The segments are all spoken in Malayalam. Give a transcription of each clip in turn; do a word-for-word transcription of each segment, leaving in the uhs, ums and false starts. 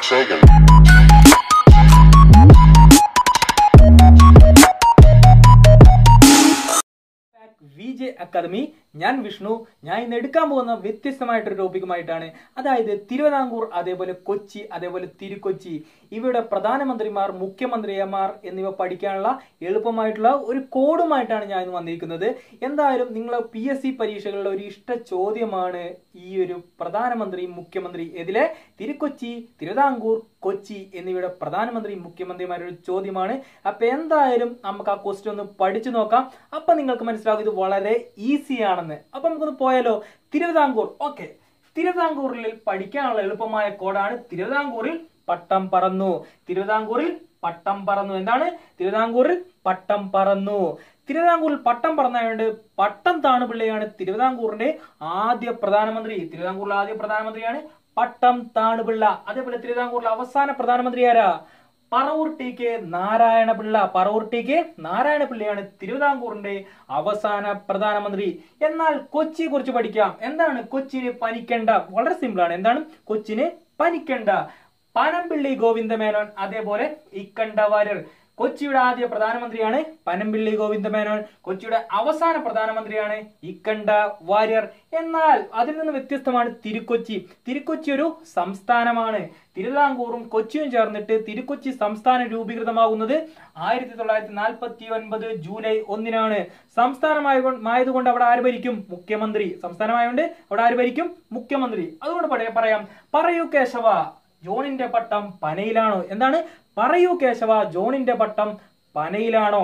Sega. V J academy. ഞാൻ വിഷ്ണു. ഞാൻ ഇന്ന് എടുക്കാൻ പോകുന്ന വ്യത്യസ്തമായിട്ടൊരു ടോപ്പിക്കുമായിട്ടാണ്. അതായത് തിരുവിതാംകൂർ, അതേപോലെ കൊച്ചി, അതേപോലെ തിരുക്കൊച്ചി, ഇവയുടെ പ്രധാനമന്ത്രിമാർ, മുഖ്യമന്ത്രിമാർ എന്നിവ പഠിക്കാനുള്ള എളുപ്പമായിട്ടുള്ള ഒരു കോഡുമായിട്ടാണ് ഞാൻ ഇന്ന് വന്നിരിക്കുന്നത്. എന്തായാലും നിങ്ങളെ പി എസ് സി പരീക്ഷകളുടെ ഒരു ഇഷ്ട ചോദ്യമാണ് ഈ ഒരു പ്രധാനമന്ത്രി, മുഖ്യമന്ത്രി, ഇതിലെ തിരുക്കൊച്ചി, തിരുവിതാംകൂർ, കൊച്ചി എന്നിവയുടെ പ്രധാനമന്ത്രി, മുഖ്യമന്ത്രിമാരുടെ ചോദ്യമാണ്. അപ്പൊ എന്തായാലും നമുക്ക് ആ ക്വസ്റ്റ്യൻ ഒന്ന് പഠിച്ചു നോക്കാം. അപ്പൊ നിങ്ങൾക്ക് മനസ്സിലാകും ഇത് വളരെ ഈസി ആണെന്ന്. അപ്പൊ നമുക്കൊന്ന് പോയാലോ. തിരുവിതാംകൂർ. ഓക്കെ, തിരുവിതാംകൂറിൽ പഠിക്കാനുള്ള എളുപ്പമായ കോഡാണ് തിരുവിതാംകൂറിൽ പട്ടം പറന്നു. തിരുവിതാംകൂറിൽ പട്ടം പറന്നു. എന്താണ്? തിരുവിതാംകൂറിൽ പട്ടം പറന്നു. തിരുവിതാംകൂറിൽ പട്ടം പറന്നതുകൊണ്ട് പട്ടം താണുപിള്ളയാണ് തിരുവിതാംകൂറിന്റെ ആദ്യ പ്രധാനമന്ത്രി. തിരുവിതാംകൂറിലെ ആദ്യ പ്രധാനമന്ത്രിയാണ് പട്ടം താണുപിള്ള. അതേപോലെ തിരുവിതാംകൂറിലെ അവസാന പ്രധാനമന്ത്രി ആരാ? Paravur T K Narayana Pillai. Paravur T K നാരായണപിള്ളയാണ് തിരുവിതാംകൂറിന്റെ അവസാന പ്രധാനമന്ത്രി. എന്നാൽ കൊച്ചിയെ കുറിച്ച് പഠിക്കാം. എന്താണ്? കൊച്ചിനെ പനിക്കണ്ട. വളരെ സിമ്പിൾ ആണ്. എന്താണ്? കൊച്ചിനെ പനിക്കണ്ട. പനമ്പിള്ളി ഗോവിന്ദമേനോൻ, അതേപോലെ ഇക്കണ്ട വാര്യർ. കൊച്ചിയുടെ ആദ്യ പ്രധാനമന്ത്രിയാണ് പനമ്പിള്ളി ഗോവിന്ദമേനോൻ. കൊച്ചിയുടെ അവസാന പ്രധാനമന്ത്രിയാണ് ഇക്കണ്ട വാര്യർ. എന്നാൽ അതിൽ നിന്ന് വ്യത്യസ്തമാണ് തിരുക്കൊച്ചി. തിരുക്കൊച്ചി ഒരു സംസ്ഥാനമാണ്. തിരുവിതാംകൂറും കൊച്ചിയും ചേർന്നിട്ട് തിരുക്കൊച്ചി സംസ്ഥാനം രൂപീകൃതമാകുന്നത് ആയിരത്തി തൊള്ളായിരത്തി നാൽപ്പത്തി ഒൻപത് ജൂലൈ ഒന്നിനാണ്. സംസ്ഥാനമായതുകൊണ്ട് അവിടെ ആര് ഭരിക്കും? മുഖ്യമന്ത്രി. സംസ്ഥാനമായതുകൊണ്ട് അവിടെ ആര് ഭരിക്കും? മുഖ്യമന്ത്രി. അതുകൊണ്ട് പറയാം, പറയൂ കേശവ, ജോണിന്റെ പട്ടം പനയിലാണോ? എന്താണ്? പറയൂ കേശവ, ജോണിന്റെ പട്ടം പനയിലാണോ?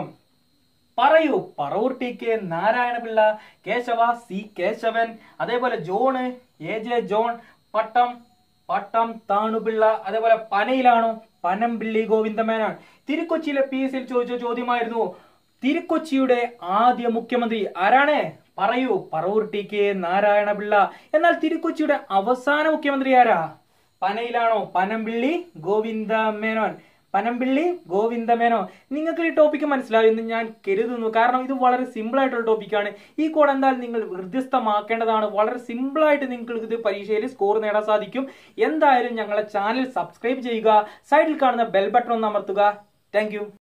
പറയൂ Paravur T K Narayana Pillai, Kesava C Kesavan, അതേപോലെ John A J John, Pattom Pattom Thanu Pillai, അതേപോലെ പനയിലാണോ? പനമ്പിള്ളി ഗോവിന്ദമേനോൻ. തിരുക്കൊച്ചിയിലെ പി എസ് സിയിൽ ചോദിച്ച ചോദ്യമായിരുന്നു. തിരുക്കൊച്ചിയുടെ ആദ്യ മുഖ്യമന്ത്രി ആരാണ്? പറയൂ പറവൂർ ടി കെ നാരായണപിള്ള. എന്നാൽ തിരുക്കൊച്ചിയുടെ അവസാന മുഖ്യമന്ത്രി ആരാ? പനയിലാണോ? പനമ്പിള്ളി ഗോവിന്ദമേനോൻ. പനമ്പിള്ളി ഗോവിന്ദമേനോൻ. നിങ്ങൾക്ക് ഈ ടോപ്പിക്ക് മനസ്സിലായി എന്ന് ഞാൻ കരുതുന്നു. കാരണം ഇത് വളരെ സിമ്പിൾ ആയിട്ടുള്ള ടോപ്പിക്കാണ്. ഈ കോഡ് എന്തായാലും നിങ്ങൾ ഹൃദയസ്ഥമാക്കേണ്ടതാണ്. വളരെ സിമ്പിൾ ആയിട്ട് നിങ്ങൾക്ക് ഇത് പരീക്ഷയിൽ സ്കോർ നേടാൻ സാധിക്കും. എന്തായാലും ഞങ്ങളെ ചാനൽ സബ്സ്ക്രൈബ് ചെയ്യുക. സൈഡിൽ കാണുന്ന ബെൽ ബട്ടൺ ഒന്ന് അമർത്തുക. താങ്ക്